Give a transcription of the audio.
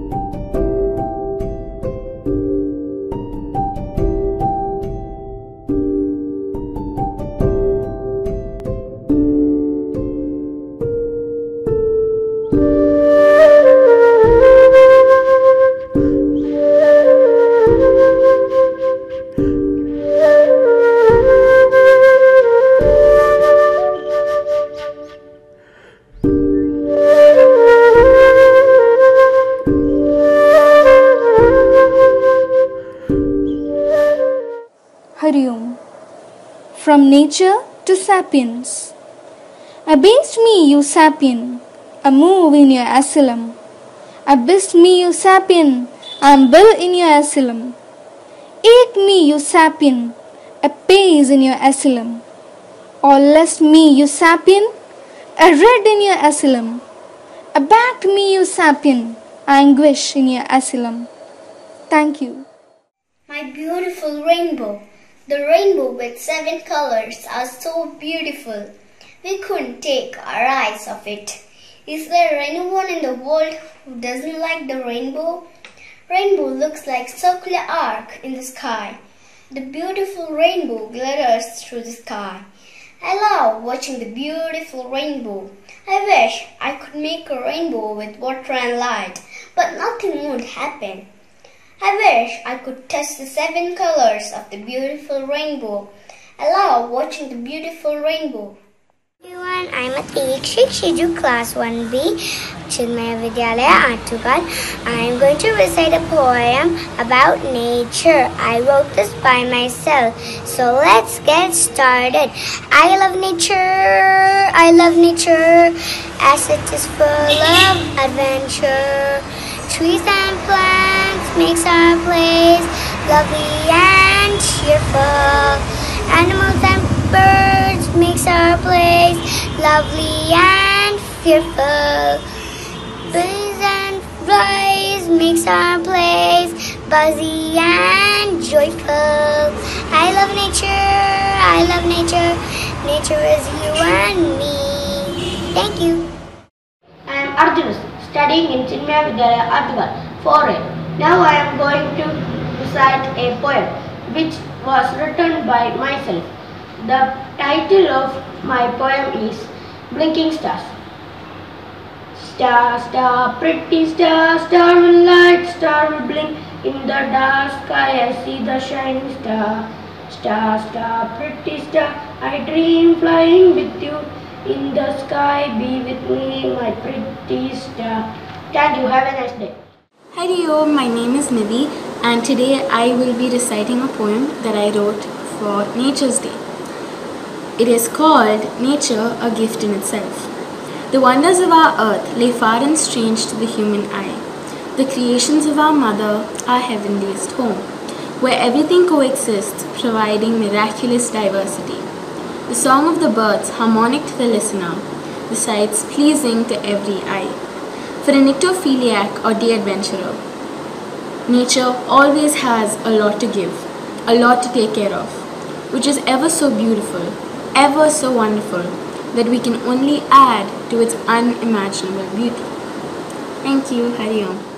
Hari Om. From nature to sapiens. Abased me, you sapien, a move in your asylum. Abased me, you sapien, I am built in your asylum. Ache me, you sapien, a pace in your asylum. Or lest me, you sapien, a red in your asylum. Abacked me, you sapien, anguish in your asylum. Thank you. My beautiful rainbow. The rainbow with 7 colors are so beautiful. We couldn't take our eyes off it. Is there anyone in the world who doesn't like the rainbow? Rainbow looks like a circular arc in the sky. The beautiful rainbow glitters through the sky. I love watching the beautiful rainbow. I wish I could make a rainbow with water and light, but nothing would happen. I wish I could touch the 7 colors of the beautiful rainbow. I love watching the beautiful rainbow. Everyone, I'm Atik Shikshiju Class 1B, Chinmaya Vidyalaya Artugal. I'm going to recite a poem about nature. I wrote this by myself, so let's get started. I love nature, as it is full of adventure. Trees and plants makes our place lovely and cheerful. Animals and birds makes our place lovely and fearful. Bees and flies makes our place buzzy and joyful. I love nature, nature is you and me. Thank you. I am Arjuna, studying in Chinmaya Vidyalaya Artugal 4A. Now I am going to recite a poem which was written by myself. The title of my poem is Blinking Stars. Star, star, pretty star, star will light, star will blink. In the dark sky I see the shining star. Star, star, pretty star, I dream flying with you. In the sky be with me, my pretty star. Thank you, have a nice day. Hari Om, my name is Nidhi and today I will be reciting a poem that I wrote for Nature's Day. It is called Nature, a Gift in Itself. The wonders of our earth lay far and strange to the human eye. The creations of our mother, our heavenliest home, where everything coexists, providing miraculous diversity. The song of the birds, harmonic to the listener, the sights pleasing to every eye. For a nyctophiliac or day adventurer, nature always has a lot to give, a lot to take care of, which is ever so beautiful, ever so wonderful, that we can only add to its unimaginable beauty. Thank you. Hari Om.